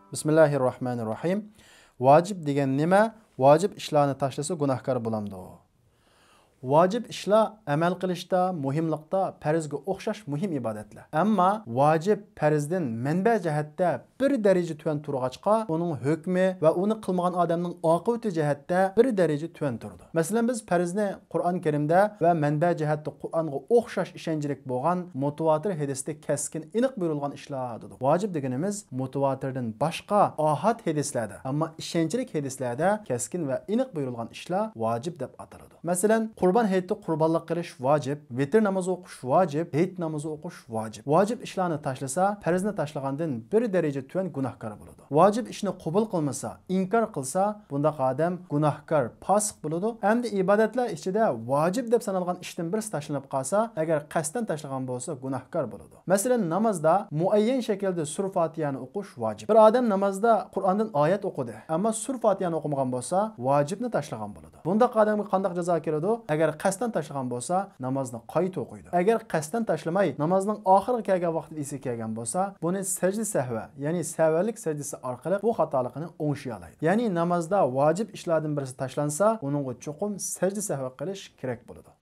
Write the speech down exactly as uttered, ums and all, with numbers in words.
Bismillahirrahmanirrahim. Vacib degan nima? Vacib ishlarni tashlasa gunohkor bo'lamdi. Vacib ishlar amal qilishda, muhimlikda farzga o'xshash muhim ibodatlar. Ammo vacib farzdan manba jihatda bir daraja tuvan turg'achqa, uning hukmi va uni qilmagan odamning oqibati jihatda bir daraja tuvan turdi. Masalan, biz farzni Qur'on Karimda va manba jihatda Qur'onga o'xshash ishonchlik bo'lgan mutawatir hadisda keskin aniq buyurilgan ishlar dedik. Vacib deganimiz mutawatirdan boshqa ahad hadislarda, ammo ishonchlik hadislarda keskin va aniq buyurilgan ishlar vacib deb ataladi. Masalan, Qurban hayitda qurbonlik qilish vacib, vitr namozi o'qish vacib, hayit namozi o'qish vacib. Vacib ishlarni tashlasa, farzni tashlagandan bir daraja tuvan gunohkor bo'ladi. Vacib ishni qabul qilmasa, inkor qilsa, bunda odam gunohkor, fosiq bo'ladi. Endi ibodatlar ichida vacib deb sanalgan ishdan birisi tashlanib qolsa, agar qasddan tashlagan bo'lsa, gunohkor bo'ladi. Masalan, namozda muayyan shaklda sur Fatihani o'qish vacib. Bir odam namozda Qur'ondan oyat o'qidi, ammo sur Fatihani o'qimagan bo'lsa, vacibni tashlagan bo'ladi. Bunda odamga qanday jazo keladi? Agar qasddan tashlagan bo'lsa, namozni qayta o'qiydi. Agar qasddan tashlamay, namozning oxiriga kelgan vaqtida esi kelgan bo'lsa, buni sajda sahva, ya'ni savalik sajdasi orqali bu xatoligini o'ngishi oladi. Ya'ni namozda vacib ishlardan birisi tashlansa, uningga chuqum sajda sahva qilish kerak bo'ladi.